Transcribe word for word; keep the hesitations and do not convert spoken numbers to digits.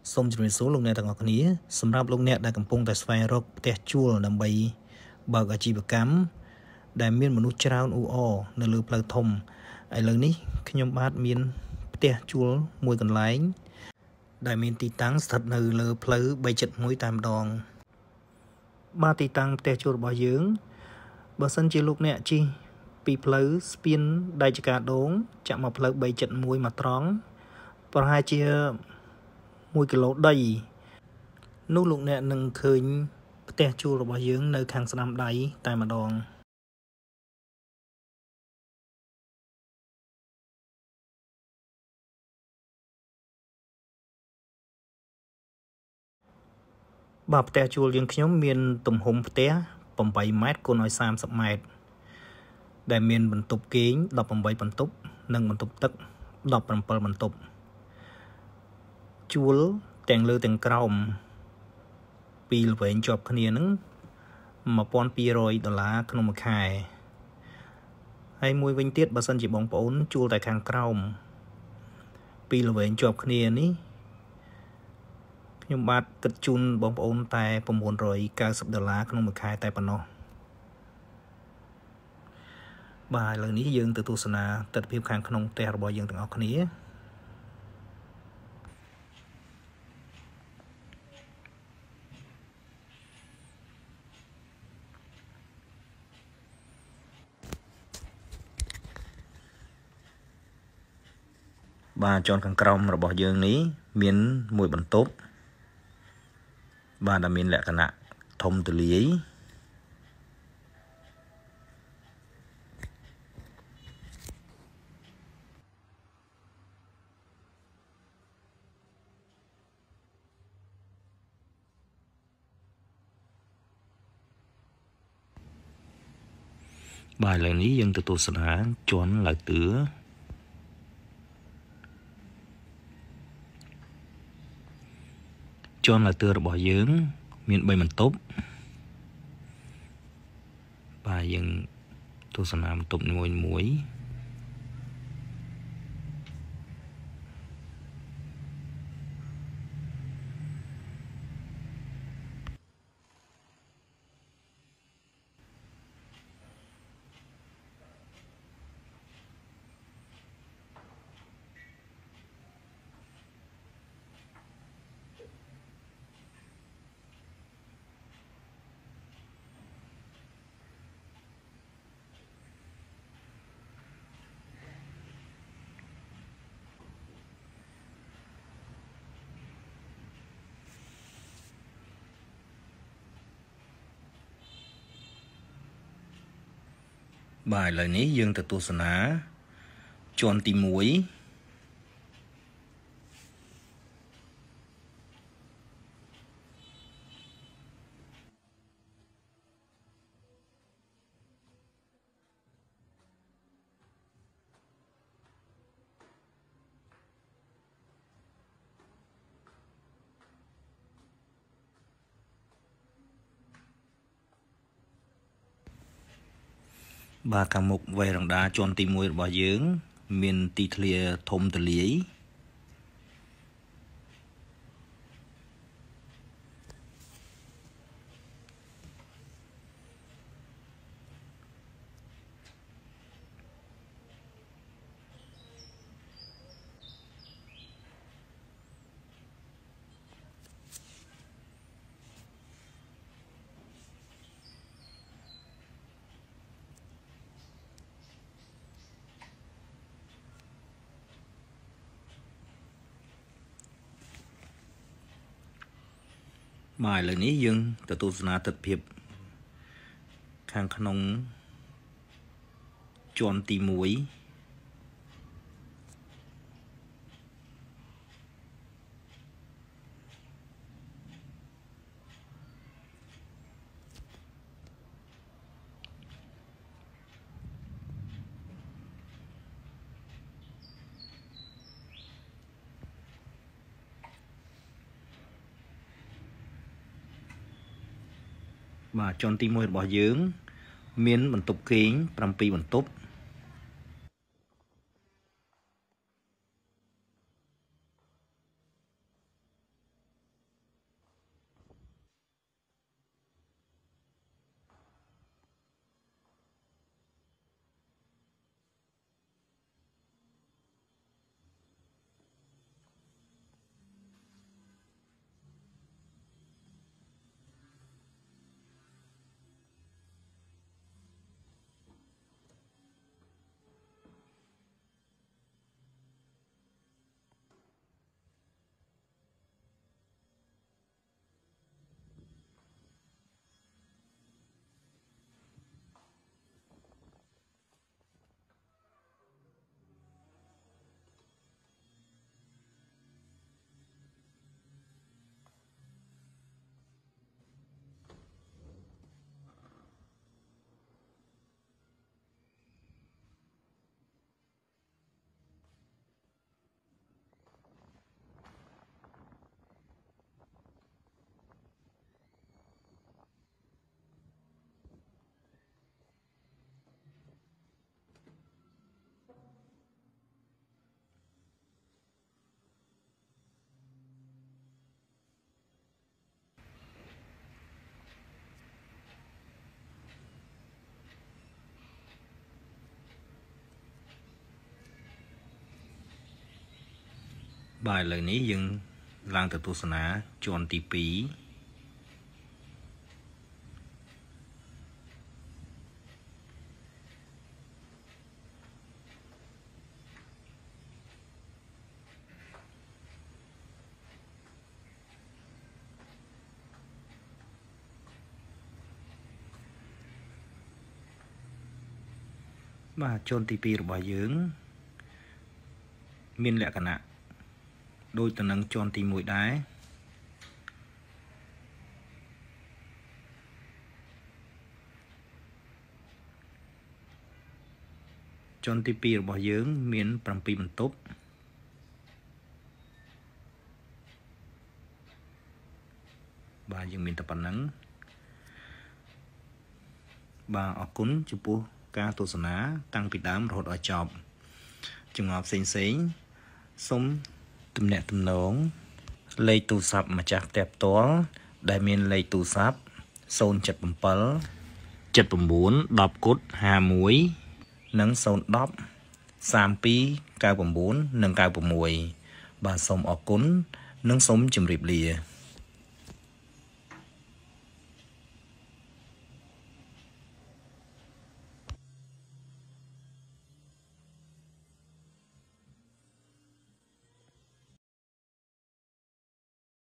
សូមជម្រាបសួរលោកអ្នកទាំងអស់គ្នាសម្រាប់លោកអ្នកដែលកំពុងតែស្វែងរកផ្ទះជួលដើម្បីបើកអាជីវកម្មដែលមានមនុស្សច្រើនអ៊ូអរនៅលើផ្លូវធំឥឡូវនេះខ្ញុំបាទមានផ្ទះជួលមួយកន្លែងដែលមានទីតាំងស្ថិតនៅលើផ្លូវបីចិត្តមួយតែម្ដងបាទទីតាំងផ្ទះជួលរបស់យើងបើសិនជាលោកអ្នកជិះពីផ្លូវស្ពានដៃចកាដូងចាក់មកផ្លូវបីចិត្តមួយមកត្រង់ប្រហែលជាមួយគីឡូដីនោះលោកអ្នកនឹងឃើញផ្ទះជួលរបស់យើងនៅខាងស្ដាំដៃតែម្ដងបាទផ្ទះជួលយើងខ្ញុំមានទំហំផ្ទះeightម៉ែត្រគុណឲ្យthirtyម៉ែត្រដែលមានបន្ទប់គេងeighteenបន្ទប់និងបន្ទប់ទឹកseventeenបន្ទប់ជួលទាំងលើទាំងក្រោមពីល្វែងជាប់គ្នានឹងtwelve hundredដុល្លារក្នុងមួយខែហើយមួយវិញទៀតបើសិនជាបងប្អូនជួលតែខាងក្រោមពីល្វែងជាប់គ្នានេះខ្ញុំបាទគិតជូនបងប្អូនតែnine hundred ninetyដុល្លារក្នុងមួយខែតែប៉ុណ្ណោះបាទឥឡូវនេះយើងទៅទស្សនាទិដ្ឋភាពខាងក្នុងផ្ទះរបស់យើងទាំងអស់គ្នាបាទជាន់ខាងក្រោមរបស់យើងនេះមានមួយបន្ទប់បាទដែលមានលក្ខណៈធំទូលាយបាទឥឡូវនេះយើងទៅទស្សនាជាន់ឡើងទឿជាន់ឡើងទឿរបស់យើងមានthreeបន្ទប់បាទយើងទស្សនាបន្ទប់នីមួយៗបាទឥឡូវនេះយើងទៅទស្សនាជាន់ទីoneបាទខាងមុខវេរ៉ាន់ដាជាន់ទីoneរបស់យើងមានទីធ្លាធំទូលាយបាទឥឡូវនេះយើងទៅទស្សនាទិដ្ឋភាពខាងក្នុងជាន់ទីoneបាទជាន់ទីoneរបស់យើងមានបន្ទប់គេងsevenបន្ទប់ bài lời ní dừng lang từ tu sана chọn tí pí bà chôn tí píរបស់យើងមានលក្ខណៈដូចទៅនឹងជាន់ទីមួយដែរជាន់ទីពីររបស់យើងមាន7បន្ទប់បាទយើងមានតែប៉ុណ្្នឹងបាទអរគុណចំពោះការទស្សនាតាំងពីដើមរហូតដល់ចប់ចម្ងល់ផ្សេងផ្សេងសូមទំនាក់ទំនងលេខទូរស័ព្ទម្ចាស់ផ្ទះផ្ទាល់ដែលមានលេខទូរស័ព្ទศูนย์ เจ็ด เจ็ด เจ็ด เก้า หนึ่ง ศูนย์ គុត ห้า หนึ่งនិង ศูนย์ หนึ่ง สาม สอง เก้า เก้า និង เก้า หก បាទសូមអរគុណនិងសូមជម្រាបលា